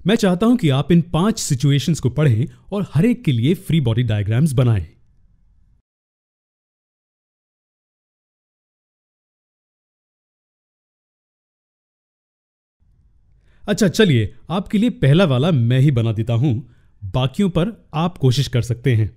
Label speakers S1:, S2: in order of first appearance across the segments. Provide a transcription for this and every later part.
S1: मैं चाहता हूं कि आप इन 5 सिचुएशंस को पढ़ें और हर एक के लिए फ्री बॉडी डायग्राम्स बनाएं। अच्छा, चलिए आपके लिए पहला वाला मैं ही बना देता हूं, बाकियों पर आप कोशिश कर सकते हैं।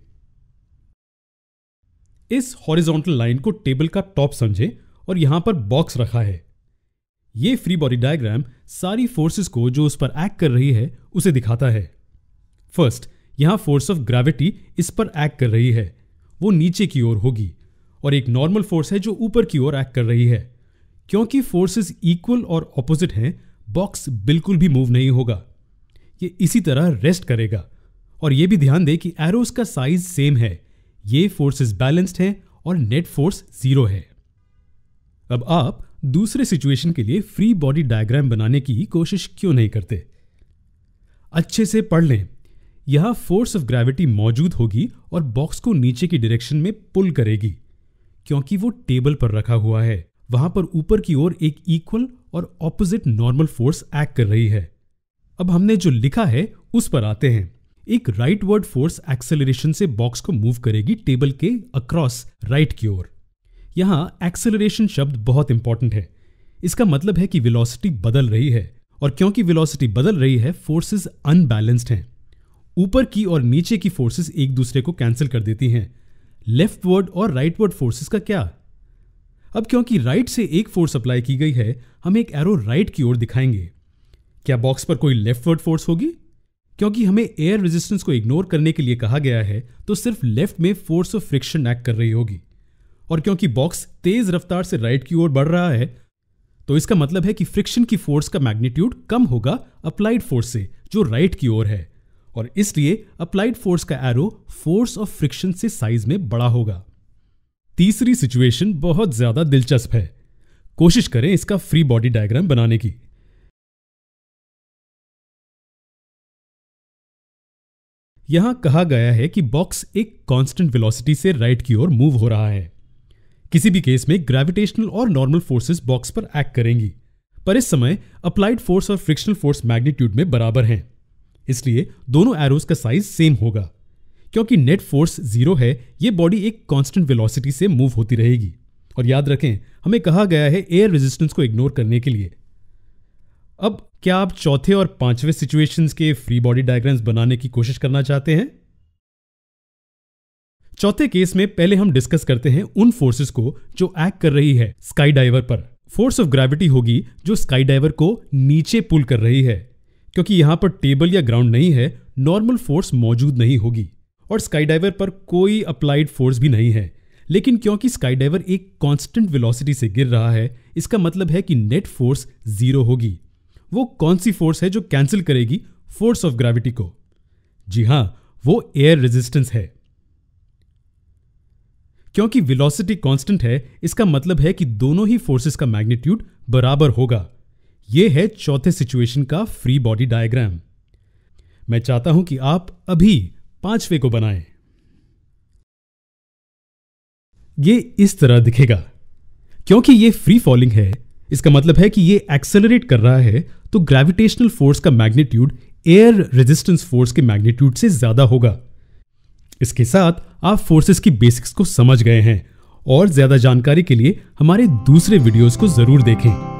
S1: इस हॉरिजॉन्टल लाइन को टेबल का टॉप समझें और यहां पर बॉक्स रखा है। यह फ्री बॉडी डायग्राम सारी फोर्सेस को जो उस पर एक्ट कर रही है उसे दिखाता है। फर्स्ट, यहां फोर्स ऑफ ग्रेविटी इस पर एक्ट कर रही है, वो नीचे की ओर होगी, और एक नॉर्मल फोर्स है जो ऊपर की ओर एक्ट कर रही है। क्योंकि फोर्सेस इक्वल और ऑपोजिट हैं, बॉक्स बिल्कुल भी मूव नहीं होगा, ये इसी तरह रेस्ट करेगा। और यह भी ध्यान दें कि एरोज का साइज सेम है, ये फोर्सेस बैलेंस्ड हैं और नेट फोर्स 0 है। अब आप दूसरे सिचुएशन के लिए फ्री बॉडी डायग्राम बनाने की कोशिश क्यों नहीं करते? अच्छे से पढ़ लें। यहां फोर्स ऑफ ग्रेविटी मौजूद होगी और बॉक्स को नीचे की डायरेक्शन में पुल करेगी। क्योंकि वो टेबल पर रखा हुआ है, वहां पर ऊपर की ओर एक इक्वल और ऑपोजिट नॉर्मल फोर्स एक्ट कर रही है। अब हमने जो लिखा है उस पर आते हैं। एक राइटवर्ड फोर्स एक्सेलरेशन से बॉक्स को मूव करेगी टेबल के अक्रॉस राइट की ओर। यहां एक्सेलरेशन शब्द बहुत इंपॉर्टेंट है। इसका मतलब है कि वेलोसिटी बदल रही है, और क्योंकि वेलोसिटी बदल रही है, फोर्सेस अनबैलेंस्ड हैं। ऊपर की और नीचे की फोर्सेस एक दूसरे को कैंसिल कर देती हैं। लेफ्टवर्ड और राइटवर्ड फोर्सेस का क्या? अब क्योंकि राइट से एक फोर्स अप्लाई की गई है, हम एक एरो राइट की ओर दिखाएंगे। क्या बॉक्स पर कोई लेफ्टवर्ड फोर्स होगी? क्योंकि हमें एयर रेजिस्टेंस को इग्नोर करने के लिए कहा गया है, तो सिर्फ लेफ्ट में फोर्स ऑफ फ्रिक्शन एक्ट कर रही होगी। और क्योंकि बॉक्स तेज रफ्तार से राइट की ओर बढ़ रहा है, तो इसका मतलब है कि फ्रिक्शन की फोर्स का मैग्नीट्यूड कम होगा अप्लाइड फोर्स से, जो राइट की ओर है, और इसलिए अप्लाइड फोर्स का एरो फोर्स ऑफ फ्रिक्शन से साइज में बड़ा होगा। तीसरी सिचुएशन बहुत ज्यादा दिलचस्प है। कोशिश करें इसका फ्री बॉडी डायग्राम बनाने की। यहां कहा गया है कि बॉक्स एक कांस्टेंट वेलोसिटी से राइट की ओर मूव हो रहा है। किसी भी केस में ग्रेविटेशनल और नॉर्मल फोर्सेस बॉक्स पर एक्ट करेंगी, पर इस समय अप्लाइड फोर्स और फ्रिक्शनल फोर्स मैग्नीट्यूड में बराबर हैं। इसलिए दोनों एरोज का साइज सेम होगा। क्योंकि नेट फोर्स 0 है, यह बॉडी एक कांस्टेंट वेलोसिटी से मूव होती रहेगी। और याद रखें, हमें कहा गया है एयर रेजिस्टेंस को इग्नोर करने के लिए। अब क्या आप चौथे और पांचवें सिचुएशंस के फ्री बॉडी डायग्राम्स बनाने की कोशिश करना चाहते हैं? चौथे केस में पहले हम डिस्कस करते हैं उन फोर्सेस को जो एक्ट कर रही है स्काई डाइवर पर। फोर्स ऑफ ग्रेविटी होगी जो स्काई डाइवर को नीचे पुल कर रही है। क्योंकि यहां पर टेबल या ग्राउंड नहीं है, नॉर्मल फोर्स मौजूद नहीं होगी, और स्काई डाइवर पर कोई अप्लाइड फोर्स भी नहीं है। लेकिन क्योंकि स्काई डाइवर एक कांस्टेंट वेलोसिटी से गिर रहा है, इसका मतलब है कि नेट फोर्स 0 होगी। वो कौन सी फोर्स है जो कैंसिल करेगी फोर्स ऑफ ग्रेविटी को? जी हां, वो एयर रेजिस्टेंस है। क्योंकि वेलोसिटी कांस्टेंट है, इसका मतलब है कि दोनों ही फोर्सेस का मैग्नीट्यूड बराबर होगा। यह है चौथे सिचुएशन का फ्री बॉडी डायग्राम। मैं चाहता हूं कि आप अभी पांचवें को बनाएं। ये इस तरह दिखेगा। क्योंकि ये फ्री फॉलिंग है, इसका मतलब है कि ये एक्सेलरेट कर रहा है, तो ग्रेविटेशनल फोर्स का मैग्नीट्यूड एयर रेजिस्टेंस फोर्स के मैग्नीट्यूड से ज्यादा होगा। इसके साथ आप फोर्सेस की बेसिक्स को समझ गए हैं, और ज्यादा जानकारी के लिए हमारे दूसरे वीडियोस को जरूर देखें।